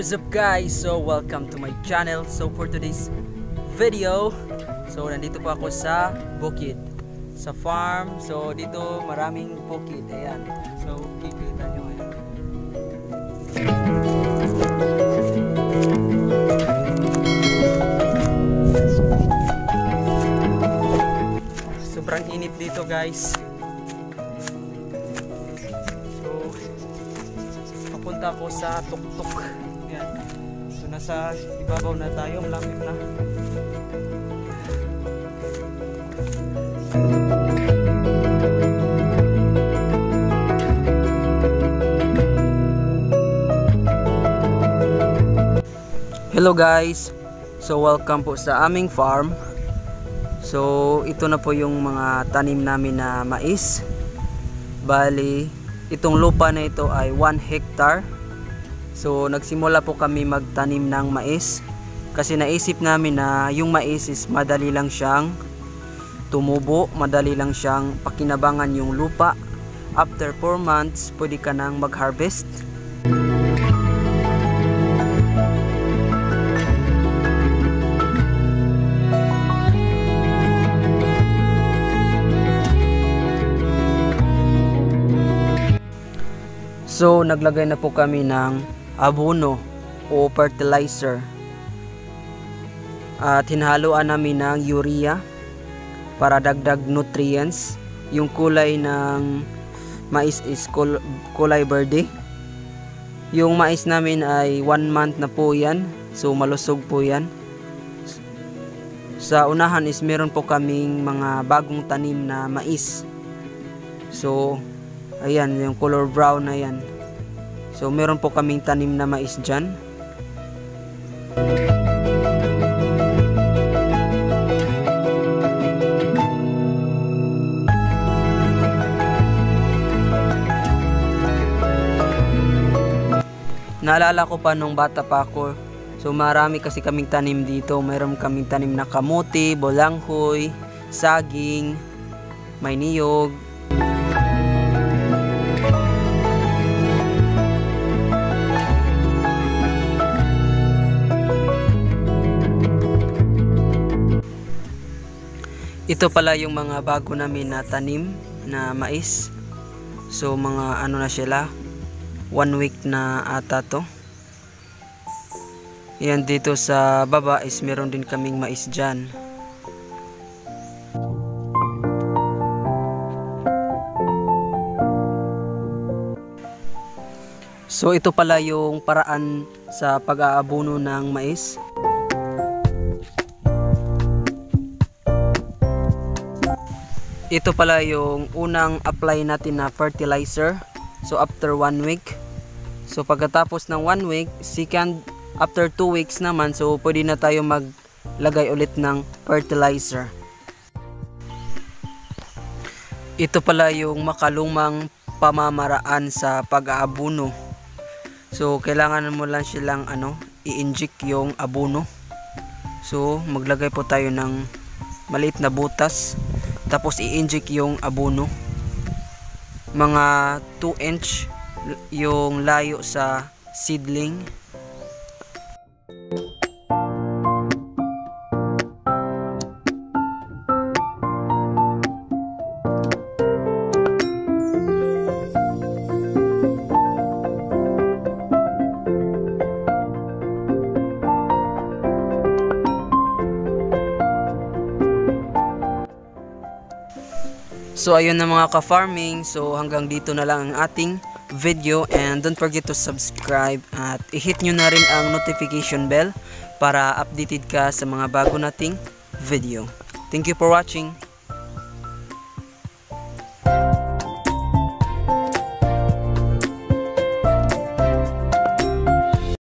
What's up guys? So welcome to my channel. So for today's video, so nandito po ako sa bukid, sa farm. So dito maraming bukid. Ayan. So kikita nyo ayan. Sobrang init dito guys. So papunta ako sa tuktok. Ayan. So nasa ibabaw na tayo, malapit na. Hello guys. So welcome po sa aming farm. So ito na po yung mga tanim namin na mais. Bali, itong lupa na ito ay 1 hectare. So nagsimula po kami magtanim ng mais kasi naisip namin na yung mais is madali lang siyang tumubo, madali lang siyang pakinabangan yung lupa. After 4 months pwede ka nang mag-harvest. So naglagay na po kami ng abono o fertilizer at hinahaluan namin ng urea para dagdag nutrients. Yung kulay ng mais is kulay verde. Yung mais namin ay 1 month na po yan, so malusog po yan. Sa unahan is meron po kaming mga bagong tanim na mais. So ayan, yung color brown na yan. So meron po kaming tanim na mais dyan. Naalala ko pa nung bata pa ako. So marami kasi kaming tanim dito. Meron kaming tanim na kamote, bolanghoy, saging, may niyog. Ito pala yung mga bago namin na tanim na mais. So mga ano na sila, 1 week na ata to. Yan, dito sa baba is meron din kaming mais dyan. So ito pala yung paraan sa pag-aabono ng mais. Ito pala yung unang apply natin na fertilizer. So after 1 week. So pagkatapos ng 1 week, after 2 weeks naman, so pwede na tayo maglagay ulit ng fertilizer. Ito pala yung makalumang pamamaraan sa pag-aabono. So kailangan mo lang silang i-inject yung abono. So maglagay po tayo ng maliit na butas. Tapos i-inject yung abono. Mga 2 inch yung layo sa seedling. So ayun na mga ka-farming, so hanggang dito na lang ang ating video, and don't forget to subscribe at i-hit nyo na rin ang notification bell para updated ka sa mga bago nating video. Thank you for watching.